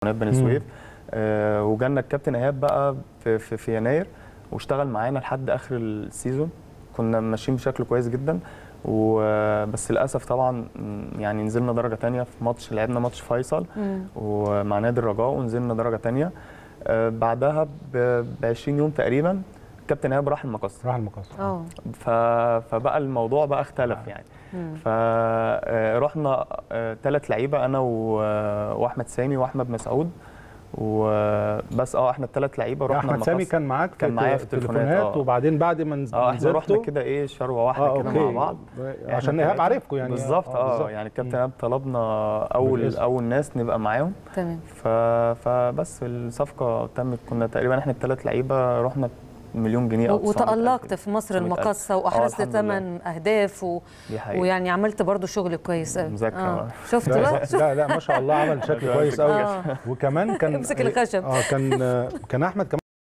بني سويف. وجالنا الكابتن ايهاب بقى في يناير، واشتغل معانا لحد اخر السيزون. كنا ماشيين بشكل كويس جدا، وبس للاسف طبعا يعني نزلنا درجه ثانيه في ماتش، لعبنا ماتش فيصل ومع نادي الرجاء ونزلنا درجه ثانيه. بعدها ب 20 يوم تقريبا الكابتن ايهاب راح المقص. فبقى الموضوع بقى اختلف يعني. فرحنا 3 لعيبه، انا واحمد سامي واحمد مسعود وبس. احنا ال3 لعيبه رحنا احمد سامي كان معاك؟ كان معايا في التليفونات. وبعدين بعد ما نزلت احنا رحنا كده ايه شروه واحده كده مع بعض، عشان ايهاب عارفكم يعني. بالظبط. يعني الكابتن ايهاب طلبنا اول ناس نبقى معاهم. تمام. فبس الصفقه تمت. كنا تقريبا احنا ال3 لعيبه رحنا مليون جنيه او وتألقت في مصر المقاصة واحرزت 8 اهداف ويعني عملت برضو شغل كويس قوي. مذاكره. شفت بقى؟ لا ما شاء الله عمل شكل كويس قوي. وكمان كان امسك الخشب. كان احمد كمان